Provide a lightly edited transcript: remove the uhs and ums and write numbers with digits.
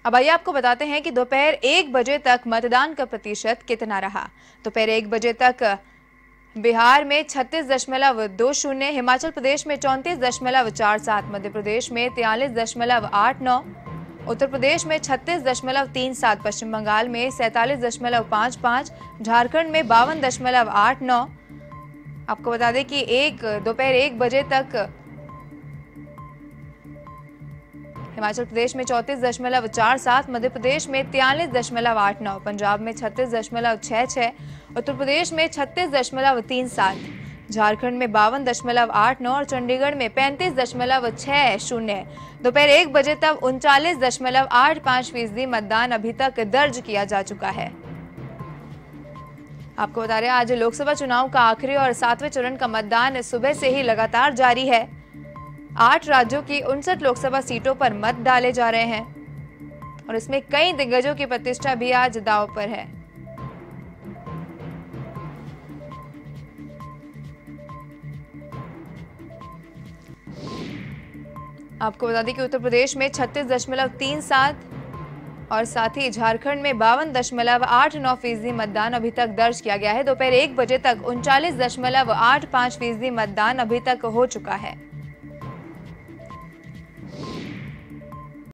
अब आइए आपको बताते हैं कि दोपहर 1 बजे तक मतदान का प्रतिशत कितना रहा। दोपहर 1 बजे तक बिहार में 36.20, हिमाचल प्रदेश में 34.47, मध्य प्रदेश में 43.89, उत्तर प्रदेश में 36.37, पश्चिम बंगाल में 47.55, झारखंड में 52.89। आपको बता दें कि दोपहर 1 बजे तक हिमाचल प्रदेश में 34.47, मध्य प्रदेश में 43.89, पंजाब में 36.66, उत्तर प्रदेश में 36.37, झारखंड में 52.89 और चंडीगढ़ में 35.60। दोपहर 1 बजे तक 39.85% मतदान अभी तक दर्ज किया जा चुका है। आपको बता रहे हैं आज लोकसभा चुनाव का आखिरी और 7वें चरण का मतदान सुबह से ही लगातार जारी है। 8 राज्यों की 59 लोकसभा सीटों पर मत डाले जा रहे हैं और इसमें कई दिग्गजों की प्रतिष्ठा भी आज दांव पर है। आपको बता दें कि उत्तर प्रदेश में 36.37 और साथ ही झारखंड में 52.89% मतदान अभी तक दर्ज किया गया है। दोपहर 1 बजे तक 39.85% मतदान अभी तक हो चुका है।